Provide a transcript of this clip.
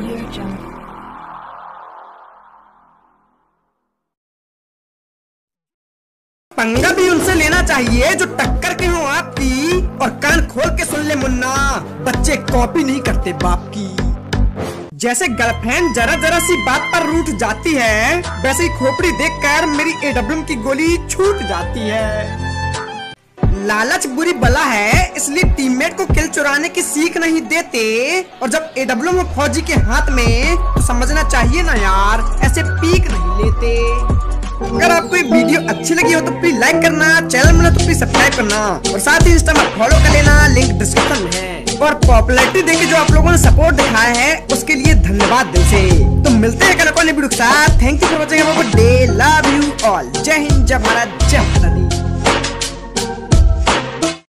Audio Jungle. पंगा भी उनसे लेना चाहिए जो टक्कर के हो आपकी। और कान खोल के सुन ले मुन्ना, बच्चे कॉपी नहीं करते बाप की। जैसे गर्लफ्रेंड जरा जरा सी बात पर रूठ जाती है, वैसे ही खोपड़ी देखकर मेरी AWM की गोली छूट जाती है। लालच बुरी बला है, इसलिए टीममेट को किल चुराने की सीख नहीं देते। और जब AWM फौजी के हाथ में, तो समझना चाहिए ना यार, ऐसे पीक नहीं लेते। अगर आपको ये वीडियो अच्छी लगी हो तो प्लीज लाइक करना, चैनल में तो प्लीज सब्सक्राइब करना और साथ ही इंस्टा में फॉलो कर लेना, लिंक डिस्क्रिप्शन में है। और पॉपुलैरिटी देके जो आप लोगों ने सपोर्ट दिखाया है उसके लिए धन्यवाद दिल से। तो मिलते हैं कल वीडियो के साथ। Thank you for watching, have a good day, love you all. जय हिंद, जय भारत, जय माता दी।